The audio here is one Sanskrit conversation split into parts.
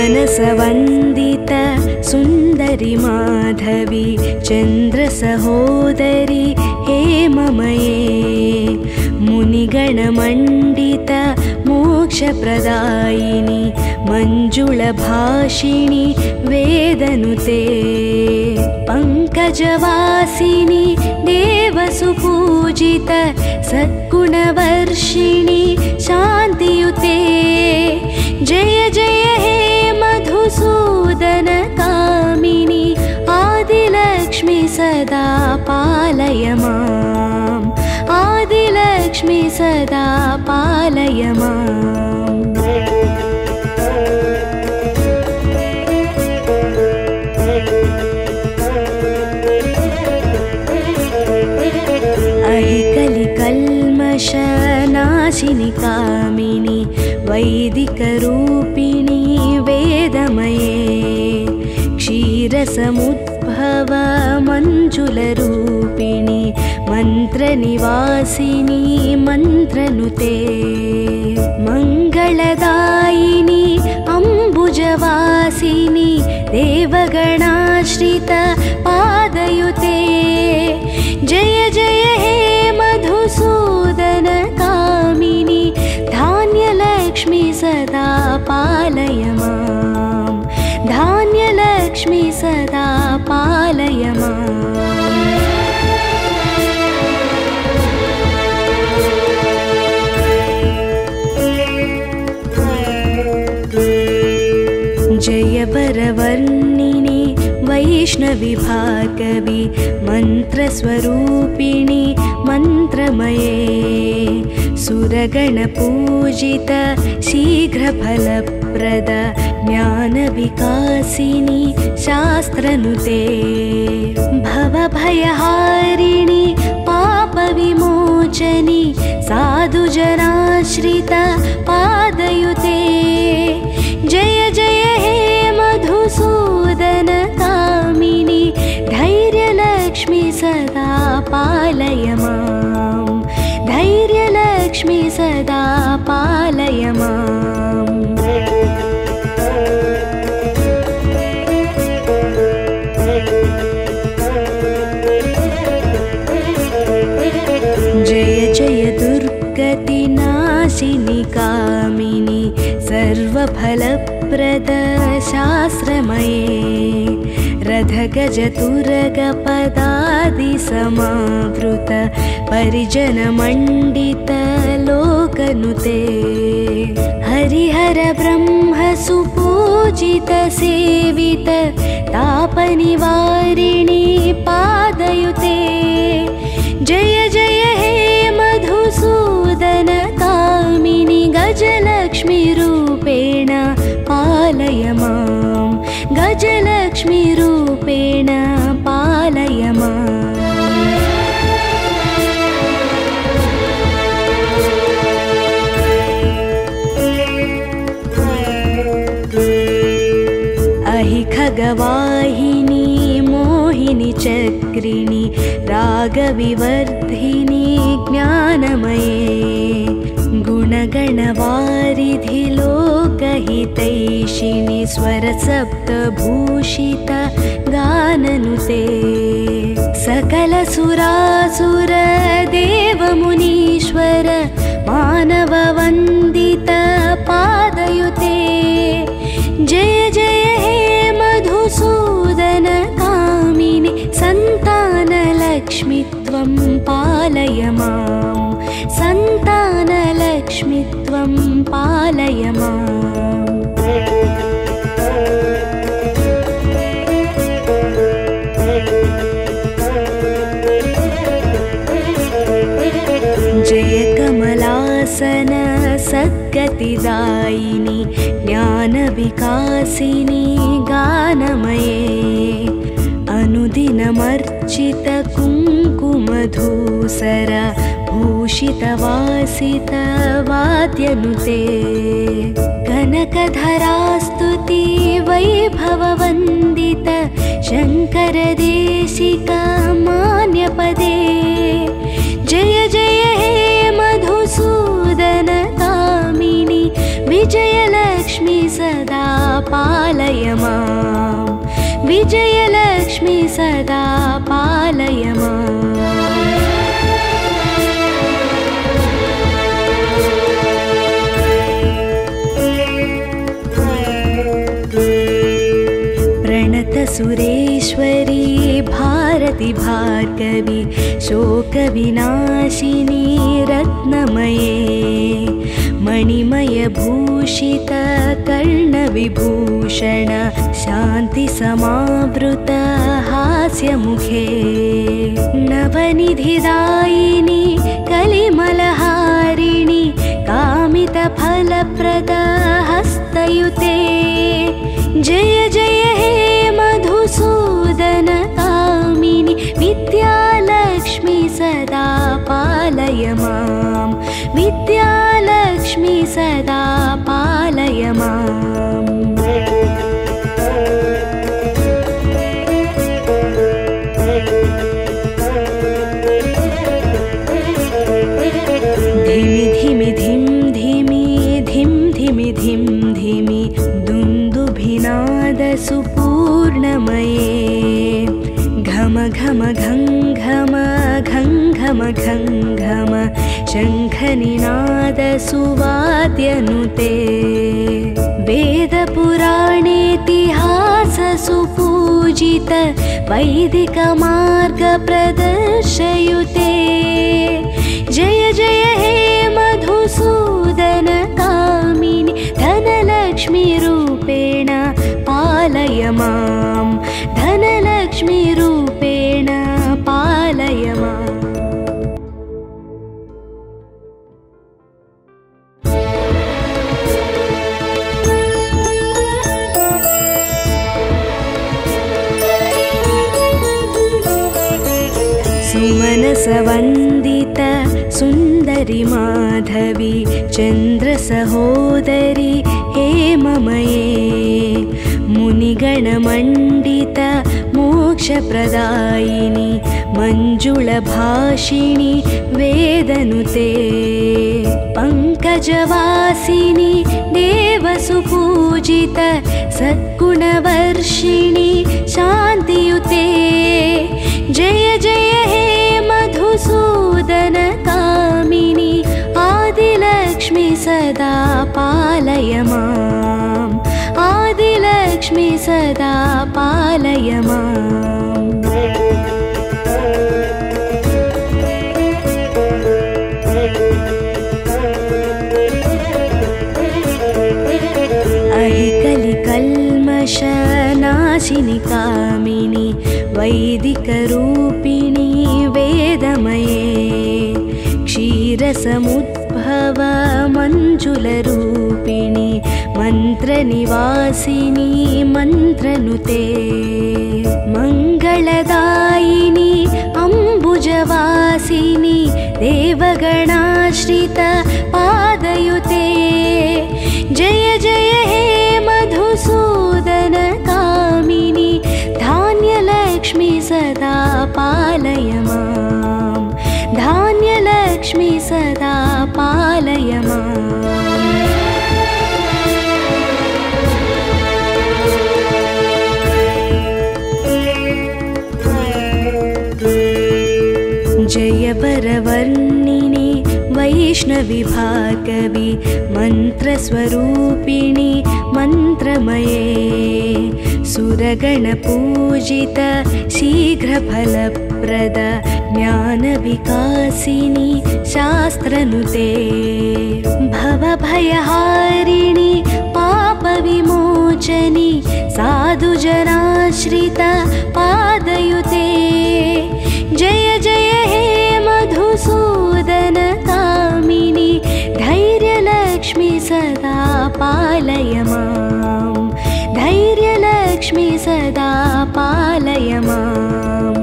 मनसवन्दित सुन्दरि माधवी चन्द्रसहोदरी हेममये मुनिगणमण्डित मोक्षप्रदायिनी मञ्जुळभाषिणी वेदनुते पङ्कजवासिनी देवसुपूजित सद्गुणवर्षिणी शान्तियुते जय जय हे मधुसूदन कामिनी आदिलक्ष्मी सदा पालय माम् आदिलक्ष्मी सदा पालय माम् अहिकलिकल्मषनाशिनि कामिनी वैदिकरूपिणी वेदमये क्षीरसमुद्भव मञ्जुलरूपिणी मन्त्रनिवासिनी मन्त्रनुते मङ्गलदायिनी अम्बुजवासिनी देवगणाश्रित पादयुते जय जय हे मधुसूदन कामिनी धान्यलक्ष्मी सदा पालय माम् धान्यलक्ष्मी सदा पालय माम् जय वरवर्णिनी वैष्णवी भार्गवी मन्त्रस्वरूपिणी मन्त्रमये सुरगणपूजित शीघ्रफलप्रद ज्ञानविकासिनी शास्त्रनुते भवभयहारिणी पापविमोचनी साधुजनाश्रित पादयुते जय जय हे मधुसूदन कामिनी धैर्यलक्ष्मी सदा पालय माम् धैर्यलक्ष्मी सदा पालय माम् जय जय दुर्गतिनाशिनि कामिनी सर्वफलप्रद शास्त्रमये रथगजतुरगपदादिसमावृत परिजनमण्डित लोकनुते हरिहर ब्रह्म सुपूजित सेवित तापनिवारिणी पादयुते जय जय हे मधुसूदन कामिनी गजलक्ष्मी रूपेण पालय माम् गजलक्ष्मी रूपेण पालय माम् अहि खगवाहिनी मोहिनी चक्रिणी रागविवर्धिनी ज्ञानमये गुणगणवारिधि लोकहितैषिणि स्वरसप्तभूषित गाननुते सकलसुरासुर देवमुनीश्वर मानववन्दित पादयुते जय जय हे मधुसूदन कामिनी सन्तानलक्ष्मी त्वं पालय माम् सन्तानलक्ष्मी त्वं पालय माम् जय कमलासन सद्गतिदायिनी ज्ञानविकासिनी गानमये अनुदिनमर्चित कुङ्कुमधूसर भूषितवासित वाद्यनुते कनकधरास्तुति वैभववन्दित शङ्करदेशिक मान्यपदे जय जय हे मधुसूदन कामिनी विजयलक्ष्मी सदा मां विजयलक्ष्मी सदा पालय माम् सुरेश्वरी भारती भार्गवी शोकविनाशिनी रत्नमये मणिमयभूषित कर्णविभूषण शान्तिसमावृत हास्यमुखे नवनिधिदायिनी कलिमलहारिणी कामितफलप्रद हस्तयुते जय जय हे मधुसूदन कामिनी विद्यालक्ष्मी सदा पालय मां विद्यालक्ष्मी सदा पालय माम् धिमि धिमि धिं धिमि धिं धिमि धिं धिमि दुन्दुभिनाद सुपूर्णमये घम घम घं घम घं घम घं घम शङ्खनिनाद सुवाद्यनुते वेदपुराणेतिहास सुपूजित वैदिकमार्ग प्रदर्शयुते जय जय हे मधुसूदन कामिनी धनलक्ष्मी रूपेण पालय मां धनलक्ष्मी रूपेण पालय माम् सुमनसवन्दित सुन्दरि माधवी चन्द्रसहोदरी हेममये मुनिगणमण्डित मोक्षप्रदायिनी मञ्जुळभाषिणी वेदनुते पङ्कजवासिनी देवसुपूजित सद्गुणवर्षिणी शान्तियुते जय जय हे मधुसूदन कामिनी आदिलक्ष्मी सदा पालय माम् आदिलक्ष्मी सदा पालय माम् अहिकलिकल्मषनाशिनि कामिनी वैदिकरूपिणी वेदमये क्षीरसमुद्भव मञ्जुलरूपिणी मन्त्रनिवासिनी मन्त्रनुते मङ्गलदायिनी अम्बुजवासिनी देवगणाश्रित पादयुते जय जय हे मधुसूदन कामिनी धान्यलक्ष्मी सदा पालय मां धान्यलक्ष्मी सदा पालय माम् जय वरवर्णिनी वैष्णवी भार्गवी मन्त्रस्वरूपिणी मन्त्रमये सुरगणपूजित शीघ्रफलप्रद ज्ञानविकासिनी शास्त्रनुते भवभयहारिणी पापविमोचनी साधुजनाश्रित पादयुते जय जय हे मधुसूदन कामिनी धैर्यलक्ष्मी सदा पालय मां धैर्यलक्ष्मी सदा पालय माम्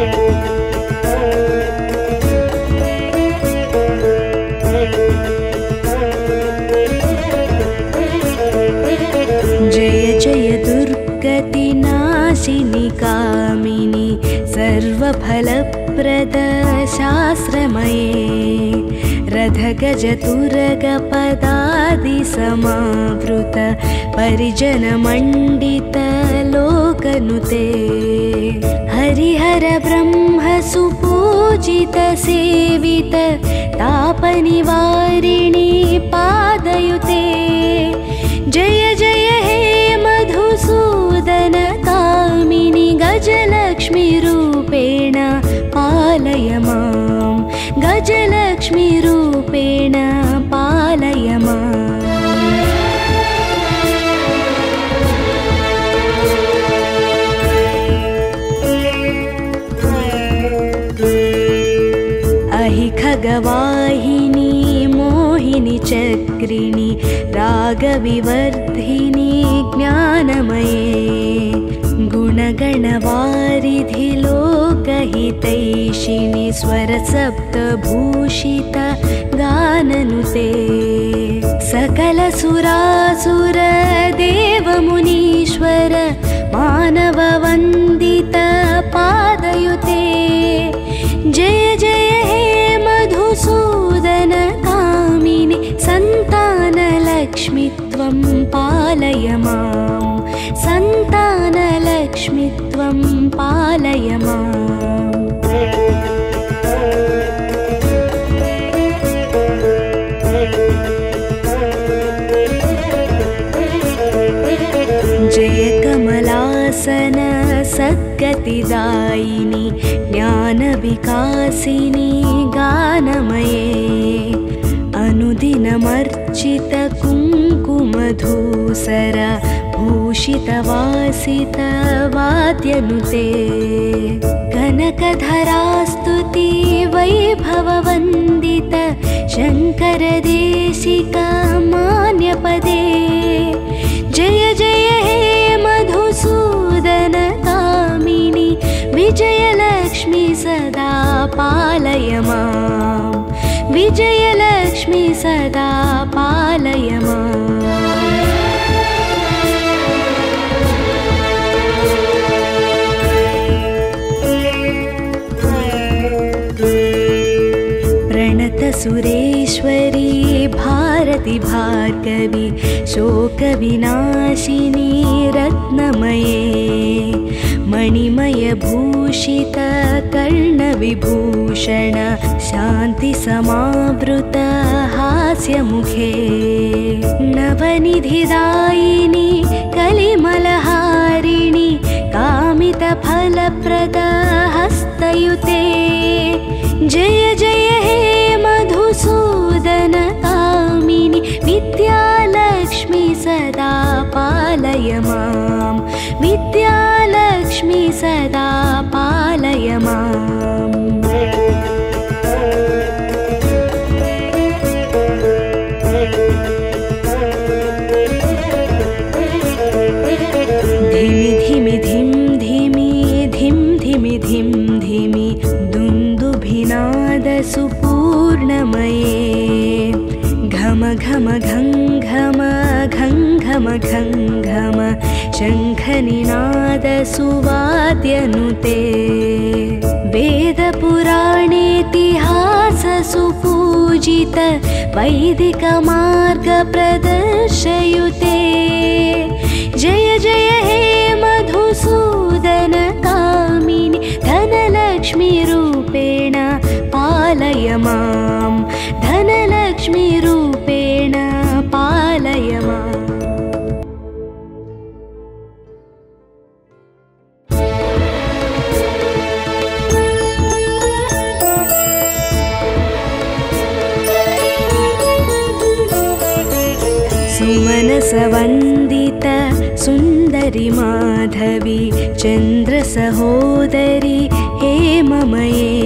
जय जय दुर्गतिनाशिनि कामिनी सर्वफलप्रद शास्त्रमये रथगजतुरगपदादिसमावृत परिजनमण्डितलोकनुते हरिहर ब्रह्म सुपूजित सेवित तापनिवारिणी पादयुते जय जय हे मधुसूदन कामिनि गजलक्ष्मी रूपेण पालय मां गजलक्ष्मी रूपेण पालय माम् अहि खगवाहिनी मोहिनी चक्रिणी रागविवर्धिनी ज्ञानमये गुणगणवारिधि लोकहितैषिणि स्वरसप्तभूषित गाननुते सकलसुरासुर देवमुनीश्वर मानववन्दित पादयुते जय जय हे मधुसूदन कामिनि सन्तानलक्ष्मी त्वं पालय मां सन्तानलक्ष्मी त्वं पालय माम् जय कमलासन सद्गतिदायिनि ज्ञानविकासिनि गानमये अनुदिनमर्चित कुङ्कुमधूसर भूषितवासित वाद्यनुते कनकधरास्तुति वैभववन्दित शङ्करदेशिक मान्यपदे जय जय हे मधुसूदन कामिनि विजयलक्ष्मी सदा पालय मां विजयलक्ष्मी सदा पालय माम् प्रणतसुरेश्वरी भारती भार्गवी शोकविनाशिनी रत्नमये मणिमयभूषित कर्णविभूषण शान्तिसमावृत हास्यमुखे नवनिधिदायिनी कलिमलहारिणि कामितफलप्रद हस्तयुते जय जय हे मधुसूदन कामिनि विद्यालक्ष्मी सदा पालय मां विद्यालक्ष्मी सदा पालय माम् धिमि धिमि धिं धिमि धिं धिमि धिं धिमि दुन्दुभिनाद सुपूर्णमये घम घम घं घम घं घम घं घम शङ्खनिनाद सुवाद्यनुते वेदपुराणेतिहास सुपूजित वैदिकमार्ग प्रदर्शयुते जय जय हे मधुसूदन कामिनि धनलक्ष्मी रूपेण पालय मां धनलक्ष्मी रूपेण पालय माम् सुमनसवन्दित सुन्दरि माधवी चन्द्रसहोदरि हेममये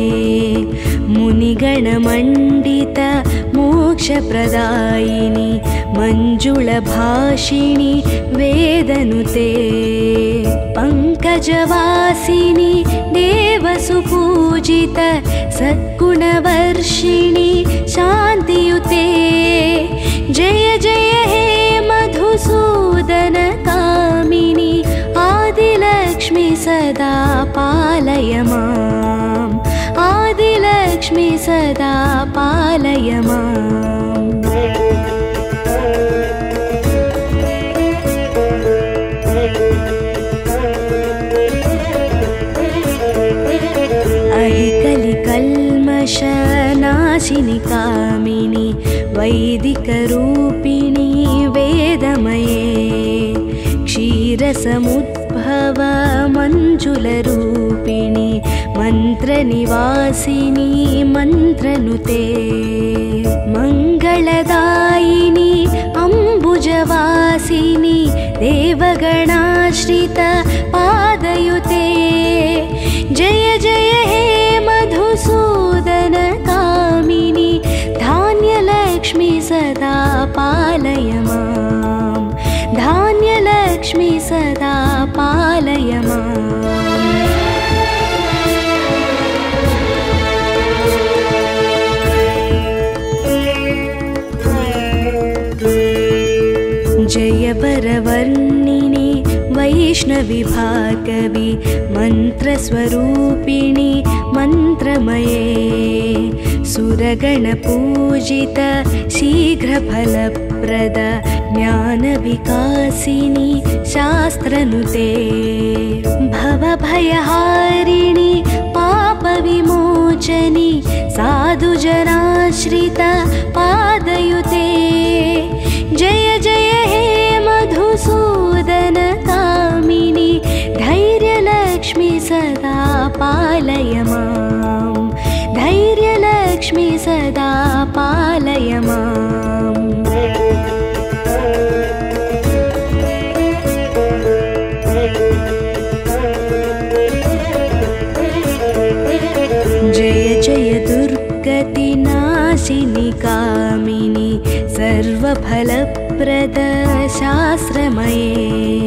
मुनिगणमण्डित मोक्षप्रदायिनि मञ्जुळभाषिणि वेदनुते पङ्कजवासिनि देवसुपूजित सद्गुणवर्षिणि शान्तियुते जय जय हे मधुसूदन कामिनि आदिलक्ष्मी सदा पालय माम् आदिलक्ष्मी सदा पालय माम् नाशिनि कामिनि वैदिकरूपिणि वेदमये क्षीरसमुद्भव मञ्जुलरूपिणि मन्त्रनिवासिनि मन्त्रनुते मङ्गलदायिनि अम्बुजवासिनि देवगणाश्रित पादयुते जय जय हे मधुसूदन कामिनि धान्यलक्ष्मी सदा पालय मां धान्यलक्ष्मी सदा पालय माम् जय वरवर्णिनि वैष्णवि भार्गवि मन्त्रस्वरूपिणि मन्त्रमये सुरगणपूजित शीघ्रफलप्रद ज्ञानविकासिनि शास्त्रनुते भवभयहारिणि पापविमोचनि साधुजनाश्रित पादयुते जय जय हे मधुसूदन कामिनि धैर्यलक्ष्मी सदा पालय मां धैर्यलक्ष्मी सदा पालय माम् जय जय दुर्गतिनाशिनि कामिनि सर्वफलप्रद शास्त्रमये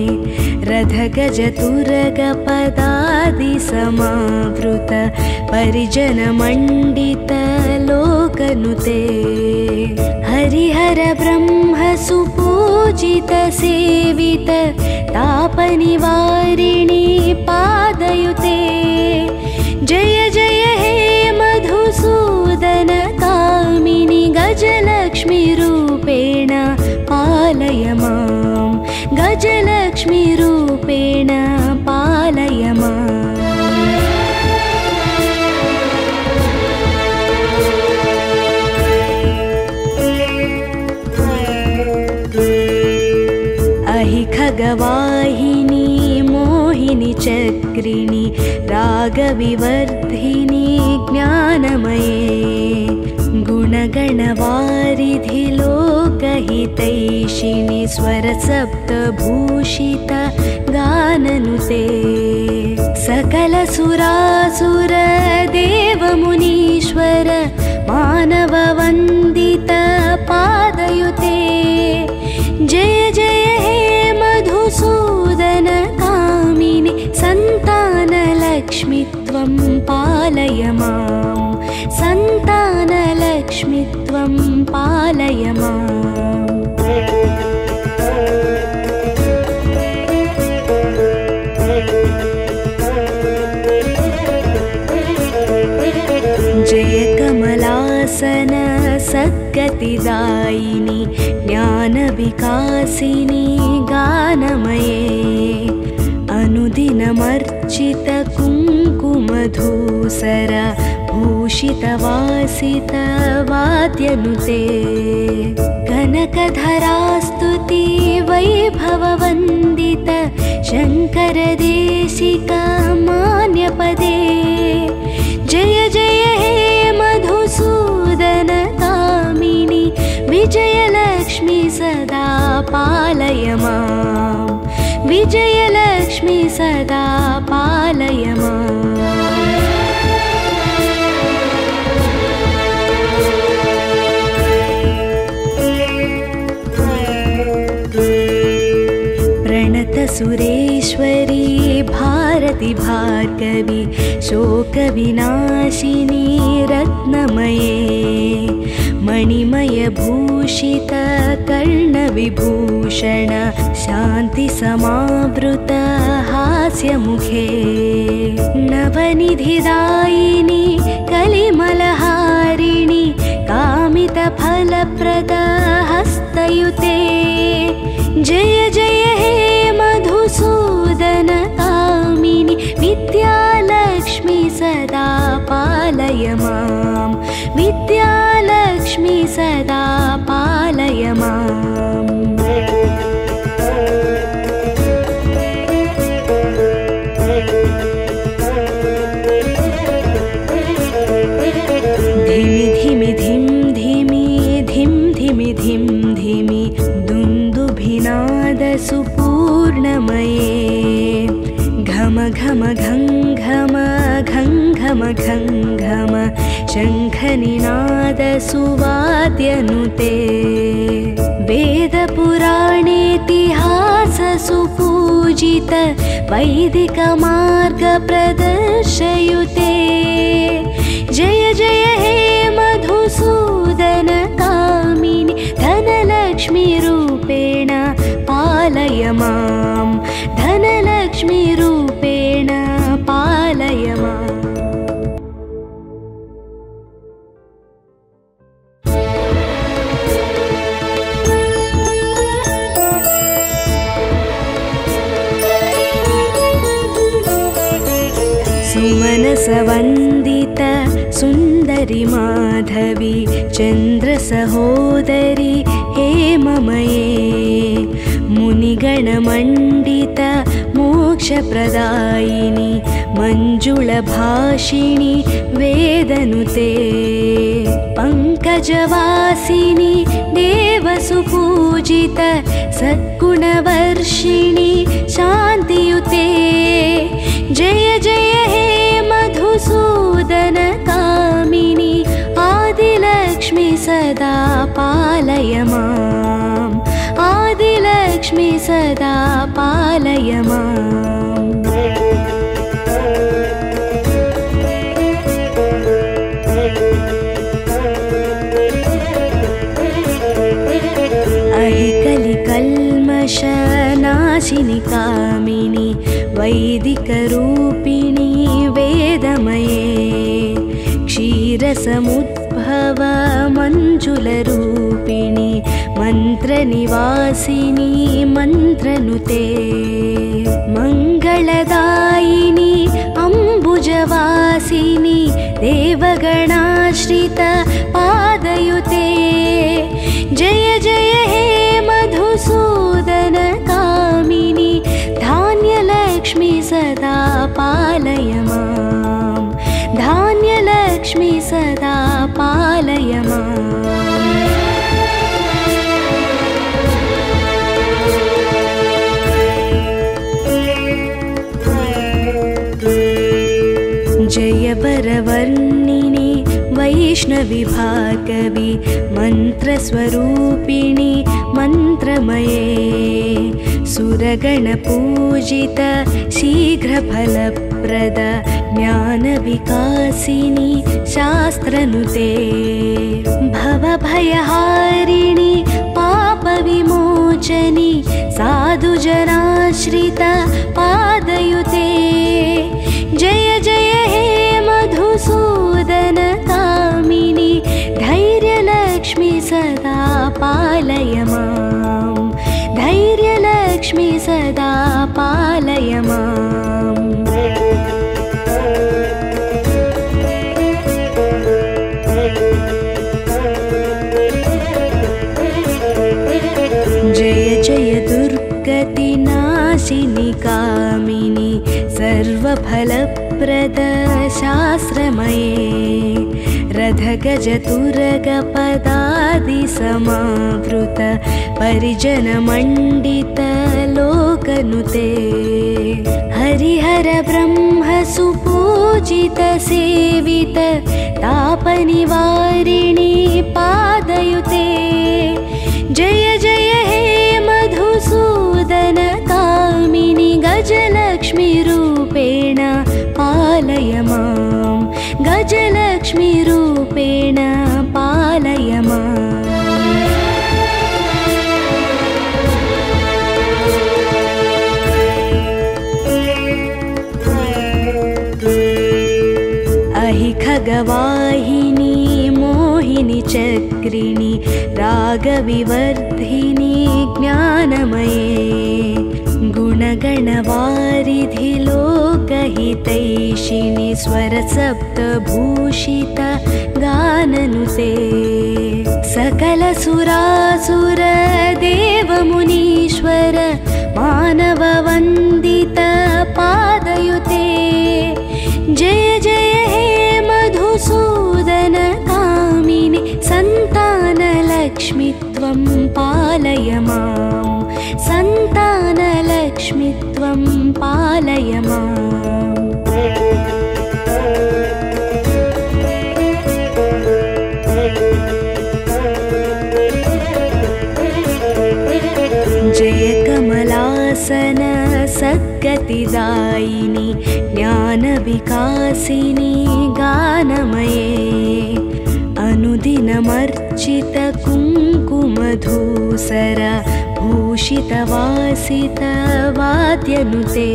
रथगजतुरगपदादिसमावृत परिजनमण्डित लोकनुते हरिहर ब्रह्म सुपूजित सेवित तापनिवारिणि पादयुते जय जय हे मधुसूदन कामिनि गजलक्ष्मी रूपेण पालय मां गजलक्ष्मी रूपेण पालय माम् अहि खगवाहिनी मोहिनी चक्रिणि रागविवर्धिनि ज्ञानमये गुणगणवारिधि लोकहितैषिणि स्वरसप्तभूषित गाननुते सकलसुरासुर देवमुनीश्वर मानववन्दित पादयुते जय जय हे मधुसूदन कामिनि सन्तानलक्ष्मी त्वं पालय मां सन्तानलक्ष्मी त्वं पालय माम् जय कमलासन सद्गतिदायिनि ज्ञानविकासिनि गानमये अनुदिनमर्चित कुङ्कुमधूसर भूषितवासित वाद्यनुते कनकधरास्तुति वैभववन्दित शङ्करदेशिक मान्यपदे जय जय हे मधुसूदन कामिनि विजयलक्ष्मी सदा पालय मां विजयलक्ष्मी सदा पालय माम् सुरेश्वरी भारती भार्गवी शोकविनाशिनी रत्नमये मणिमयभूषित कर्णविभूषण शान्तिसमावृत हास्यमुखे नवनिधिदायिनी कलिमलहारिणि कामितफलप्रद हस्तयुते जय जय हे मधुसूदन कामिनि विद्यालक्ष्मी सदा पालय मां विद्या गजलक्ष्मी सदा पालय माम्। धिमि धिमि धिं धिमि धिं धिमि धिं धिमि दुन्दुभिनादसुपूर्णमये घम घम घं घम घं घम घं घम शङ्खनिनादसुवाद्यनुते वेदपुराणेतिहाससुपूजित वैदिकमार्गप्रदर्शयुते जय जय हे मधुसूदन कामिनि धनलक्ष्मी रूपेण पालय माम्। धनलक्ष्मी रूपेण पालय माम्। सुमनसवन्दित सुन्दरि माधवी चन्द्रसहोदरि हेममये मुनिगणमण्डित मोक्षप्रदायिनि मञ्जुळभाषिणि वेदनुते पङ्कजवासिनि देवसुपूजित सद्गुणवर्षिणि शान्तियुते जय जय हे मधुसूदन कामिनि आदिलक्ष्मी सदा पालय माम्। आदिलक्ष्मी सदा पालय माम्। अहिकलिकल्मषनाशिनि कामिनि वैदिकरूपिणि वेदमये क्षीरसमुद्भव मञ्जुलरूपिणि मन्त्रनिवासिनि मन्त्रनुते मङ्गलदायिनि अम्बुजवासिनि देवगणाश्रित पादयुते जय जय हे मधुसूदन कामिनि धान्यलक्ष्मी सदा पालय माम्। धान्यलक्ष्मी सदा पालय माम्। जय वरवर्णिनि वैष्णवी भार्गवी मन्त्रस्वरूपिणि मन्त्रमये सुरगणपूजित शीघ्रफलप्रद ज्ञानविकासिनि शास्त्रनुते भवभयहारिणि पापविमोचनि साधुजनाश्रित पादयुते जय जय हे मधुसूदन कामिनि धैर्यलक्ष्मी सदा पालय माम्। धैर्यलक्ष्मी सदा पालय माम्। जय जय दुर्गतिनाशिनि कामिनि सर्वफलप्रद शास्त्रमये रथगजतुरगपदादिसमावृत परिजनमण्डित लोकनुते हरिहर ब्रह्म सुपूजित सेवित तापनिवारिणि पादयुते जय जय हे मधुसूदन कामिनि गजलक्ष्मी रूपेण पालय माम्। गजलक्ष्मी रूपेण पालय माम्। खगवाहिनी मोहिनी चक्रिणी रागविवर्धिनी ज्ञानमये गुणगणवारिधि लोकहितैषिणि स्वरसप्तभूषित गाननुते सकलसुरासुर देवमुनीश्वर मानववन्दित पादयुते जय जय हे मधुसूदन कामिनि सन्तानलक्ष्मि त्वं पालय मां सन्तानलक्ष्मि त्वं पालय माम् जय कमलासन सद्गतिदायिनि ज्ञानविकासिनि गानमये अनुदिनमर्चित कुङ्कुमधूसर भूषितवासित वाद्यनुते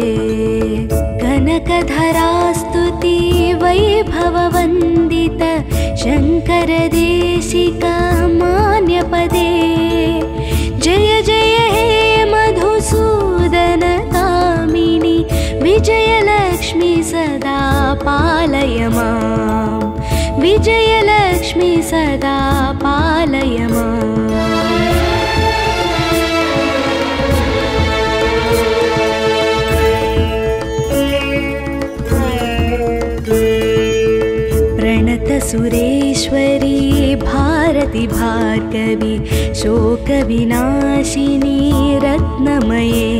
कनकधरास्तुति वैभववन्दित शङ्करदेशिक मान्यपदे जय जय हे मधुसूदन कामिनि विजयलक्ष्मी सदा पालय मां विजयलक्ष्मी सदा पालय माम् सुरेश्वरी भारती भार्गवी शोकविनाशिनी रत्नमये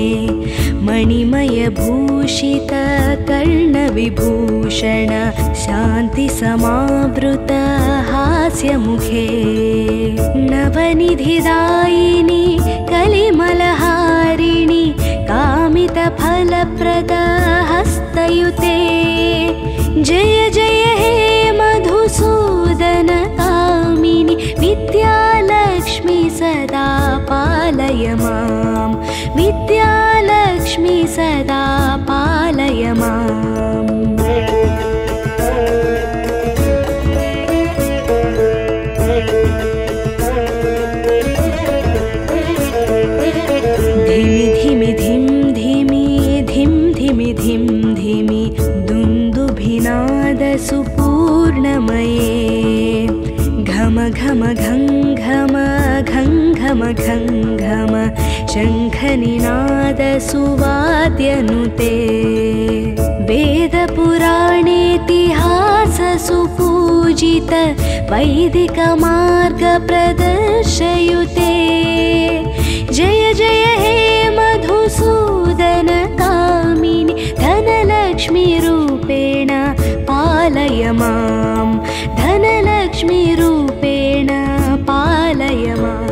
मणिमयभूषित कर्णविभूषण शान्तिसमावृत हास्यमुखे नवनिधिदायिनी कलिमलहारिणि कामितफलप्रद हस्तयुते जय जय हे मधुसूदन कामिनि विद्यालक्ष्मी सदा पालय मां विद्यालक्ष्मी सदा पालय माम् धिमि धिमि धिं धिमि धिं धिमि धिं धिमि दुन्दुभिनाद सुपूर्णमये घम घम घं घम घं घम घं घम शङ्खनिनाद सुवाद्यनुते वेदपुराणेतिहास सुपूजित वैदिकमार्ग प्रदर्शयुते जय जय हे मधुसूदन कामिनि धनलक्ष्मी रूपेण पालय मां धनलक्ष्मी रूपेण पालय माम्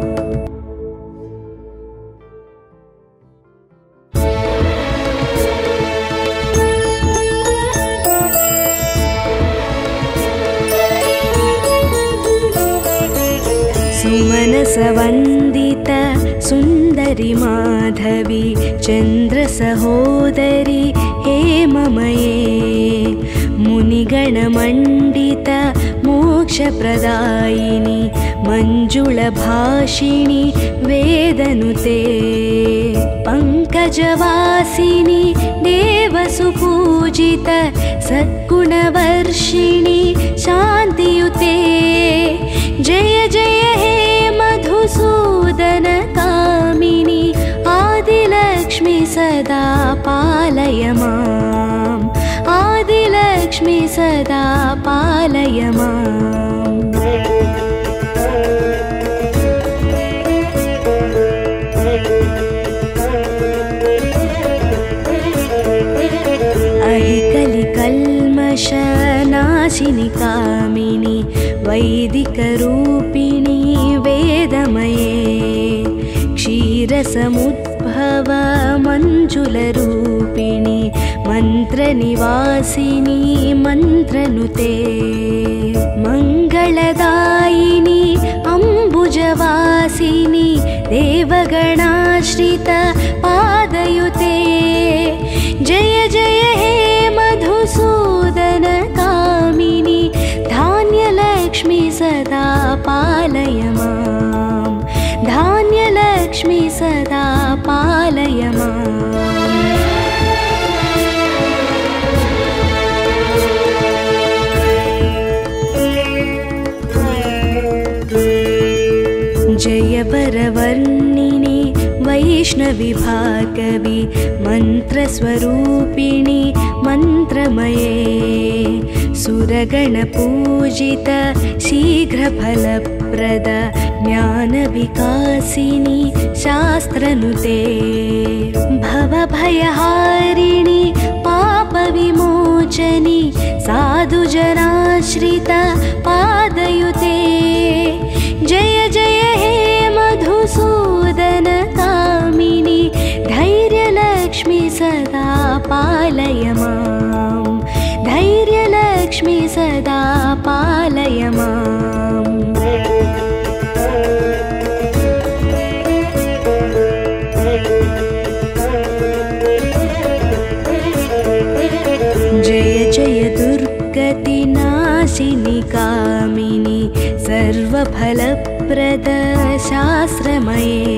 सुमनसवन्दित सुन्दरि माधवी चन्द्रसहोदरि हेममये मुनिगणमण्डित मोक्षप्रदायिनि मञ्जुळभाषिणि वेदनुते पङ्कजवासिनि देवसुपूजित सद्गुणवर्षिणि शान्तियुते जय जय हे मधुसूदन कामिनि आदिलक्ष्मी सदा पालय माम् आदिलक्ष्मी सदा पालय माम् अहिकलिकल्मषनाशिनि कामिनि वैदिकरूपिणि वेदमये क्षीरसमुद्भव मञ्जुलरूपिणि मन्त्रनिवासिनि मन्त्रनुते मङ्गलदायिनि अम्बुजवासिनि देवगणाश्रित पादयुते जय जय हे मधुसूदन कामिनि धान्यलक्ष्मी सदा पालय मां धान्यलक्ष्मी सदा पालय माम् जय वरवर्णिनि वैष्णवि भार्गवि मन्त्रस्वरूपिणि मन्त्रमये सुरगणपूजित शीघ्रफलप्रद ज्ञानविकासिनि शास्त्रनुते भवभयहारिणि पापविमोचनि साधुजनाश्रित पादयुते जय जय हे मधुसूदन कामिनि धैर्यलक्ष्मि सदा पालय मां धैर्यलक्ष्मि सदा पालय मां जय जय दुर्गतिनाशिनि कामिनि सर्वफलप्रद शास्त्रमये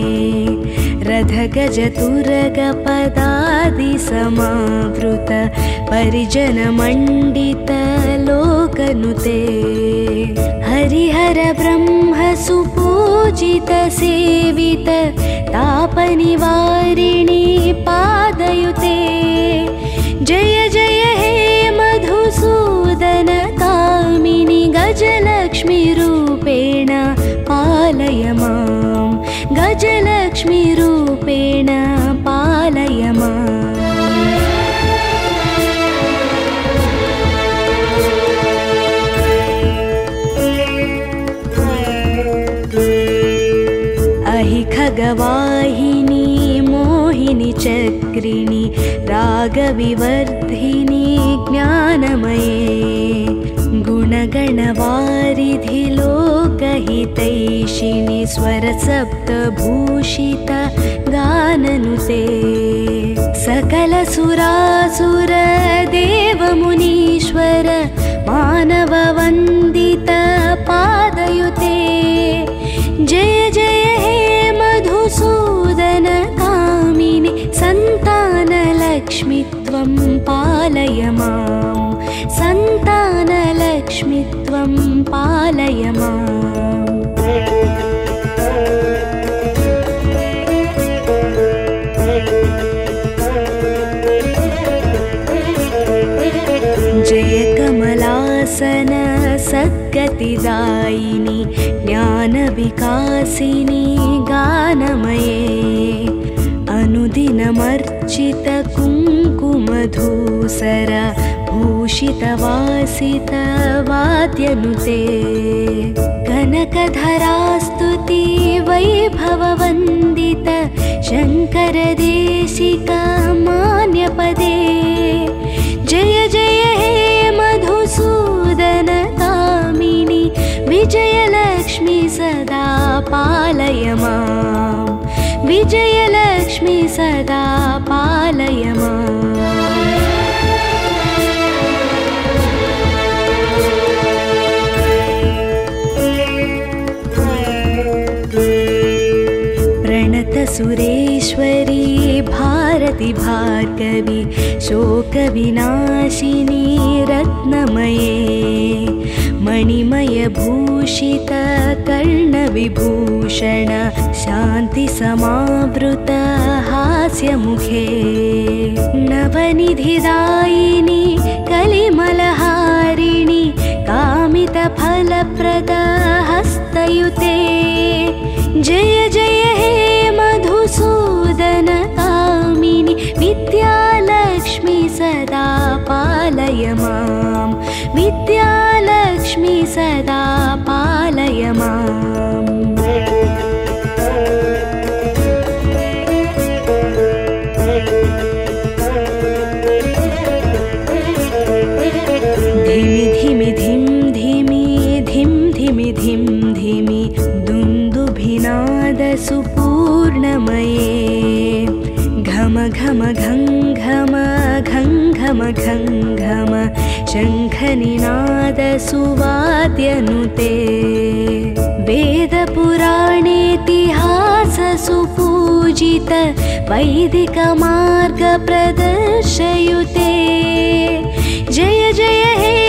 रथगजतुरगपदादिसमावृत परिजनमण्डित लोकनुते हरिहर ब्रह्म सुपूजित सेवित तापनिवारिणि पादयुते जय जय हे मधुसूदन कामिनि गजलक्ष्मी रूपेण पालय मां गजलक्ष्मी रूपेण पालय मां अहि खगवाहिनी मोहिनी चक्रिणी रागविवर्धिनी ज्ञानमये गुणगणवारिधि लोकहितैषिणि स्वरसप्तभूषित गाननुते सकलसुरासुर देवमुनीश्वर मानववन्दित पादयुते जय जय हे मधुसूदन कामिनि सन्तानलक्ष्मि त्वं पालय मां सन्तानलक्ष्मि त्वं पालय मां जय कमलासन सद्गतिदायिनि ज्ञानविकासिनि गानमये अनुदिनमर्चित कुङ्कुमधूसर भूषितवासित वाद्यनुते कनकधरास्तुति वैभववन्दित शङ्करदेशिक मान्यपदे जय जय हे मधुसूदन कामिनि विजयलक्ष्मी सदा पालय मां विजयलक्ष्मी सदा पालय मां सुरेश्वरी भारती भार्गवी शोकविनाशिनी रत्नमये मणिमयभूषित कर्णविभूषण शान्तिसमावृत हास्यमुखे नवनिधिदायिनी कलिमलहारिणि कामितफलप्रद हस्तयुते जय जय हे मधुसूदन कामिनि विद्यालक्ष्मी सदा पालय मां विद्यालक्ष्मी सदा पालय मां धिमि धिमि धिम धिमि धिम धिमि धिम धिमि दुन्दुभिनाद सुपूर्णमये घम घम घं घम घं घम घं घम शङ्खनिनाद सुवाद्यनुते वेदपुराणेतिहास सुपूजित वैदिकमार्ग प्रदर्शयुते जय जय हे